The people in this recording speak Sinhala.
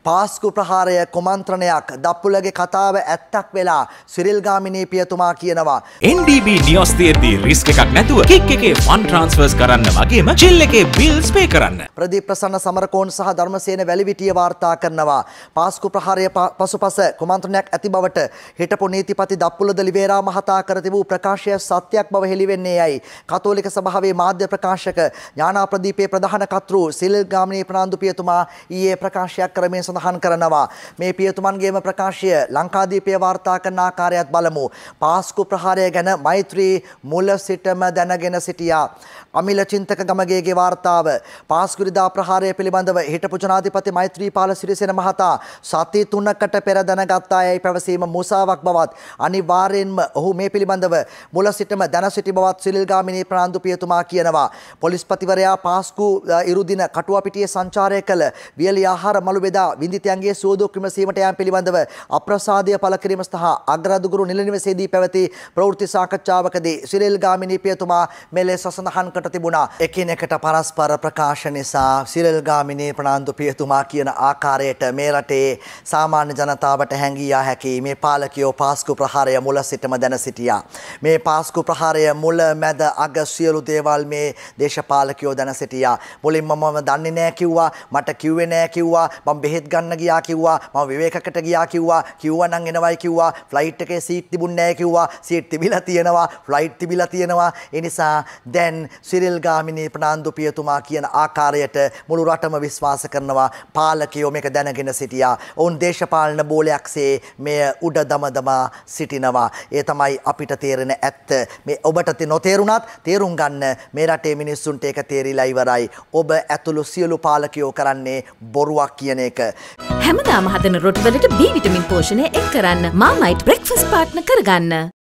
පාස්කු ප්‍රහාරය කුමන්ත්‍රණයක් දප්පුලගේ කතාව ඇත්තක් වෙලා සිරිල් ගාමිණී පියතුමා කියනවා NDB නියොස් තියේදී රිස්ක් එකක් නැතුව කික් එකේ ෆන් ට්‍රාන්ස්ෆර්ස් කරන්න වගේම චිල් එකේ බිල්ස් පේ කරන්න. ප්‍රදීප් ප්‍රසන්න සමරකෝන් සහ ධර්මසේන වැලිවිටිය වාර්තා කරනවා පාස්කු ප්‍රහාරය පසුපස කුමන්ත්‍රණයක් ඇති බවට හිටපු නීතිපති දප්පුල දලිවේරා මහතා කර තිබූ ප්‍රකාශය සත්‍යයක් බව හෙළිවෙන්නේ යයි කතෝලික සභාවේ මාධ්‍ය ප්‍රකාශක ඥානා ප්‍රදීපේ ප්‍රධාන කර්තෘ සිරිල් ගාමිණී ප්‍රනාන්දු පියතුමා ඊයේ ප්‍රකාශයක් කරමින් සඳහන් කරනවා මේ පියතුමන්ගේම ප්‍රකාශය ලංකාදීපය වාර්තා කරන ආකාරයත් බලමු. පාස්කු ප්‍රහාරය ගැන මෛත්‍රී මුල සිටම දැනගෙන සිටියා. අමිල චින්තක ගමගේගේ වාර්තාව පාස්කුරිදා ප්‍රහාරය පිළිබඳව හිටපු ජනාධිපති මෛත්‍රීපාල සිරිසේන මහතා සති 3කට පෙර දැනගත්තා යයි පැවසීම මුසාවක් බවත් අනිවාර්යෙන්ම ඔහු මේ පිළිබඳව මුල සිටම දැන සිටි බවත් සිරිල් ගාමිණී ප්‍රනාන්දු පියතුමා කියනවා. පොලිස්පතිවරයා පාස්කු ඉරුදින කටුවපිටියේ සංචාරය කළ වියලි ආහාර මළු බෙදා විඳිතයන්ගේ සුවදුක් විමසීමට යාම පිළිබඳව අප්‍රසාදය පළ කිරීම සහ අග්‍රාදුගුරු නිල නිවසේදී පැවති ප්‍රවෘත්ති සාකච්ඡාවකදී සිරිල් ගාමිණී පියතුමා මෙලෙස සඳහන් කර තිබුණා. එකිනෙකට පරස්පර ප්‍රකාශ නිසා සිරිල් ගාමිණී ප්‍රනාන්දු පියතුමා කියන ආකාරයට මේ රටේ සාමාන්‍ය ජනතාවට හැඟී යා හැකි මේ පාලකයෝ පාස්කු ප්‍රහාරය මුල සිටම දැන සිටියා. මේ පාස්කු ප්‍රහාරය මුල මැද අග සියලු දේවල් මේ දේශපාලකයෝ දැන සිටියා. මුලින්ම මම දන්නේ නැහැ කිව්වා, මට කිව්වේ නැහැ කිව්වා, මම බෙහෙත් ගන්න ගියා කිව්වා, මම විවේකකට ගියා කිව්වා නම් එනවයි කිව්වා, ෆ්ලයිට් එකේ සීට් තිබුණේ නැහැ කිව්වා, සීට් තිබිලා තියෙනවා, ෆ්ලයිට් තිබිලා තියෙනවා. ඒ නිසා දැන් සිරිල් ගාමිණී ප්‍රනාන්දු පියතුමා කියන ආකාරයට මුළු රටම විශ්වාස කරනවා පාලකයෝ මේක දැනගෙන සිටියා. ඔවුන් දේශපාලන බෝලයක්සේ මෙය උඩ දමදමා සිටිනවා. ඒ තමයි අපිට තේරෙන ඇත්ත. මේ ඔබට නොතේරුණත් තේරුම් ගන්න මේ රටේ මිනිස්සුන්ට ඒක තේරිලා ඉවරයි. ඔබ ඇතුළු සියලු පාලකයෝ කරන්නේ බොරුවක් කියන එක. හැමදාම හදන රොටි වලට B විටමින් පෝෂණය එක් කරන්න මාමයිට් බ්‍රෙක්ෆාස්ට් පාර්ට්නර් කරගන්න.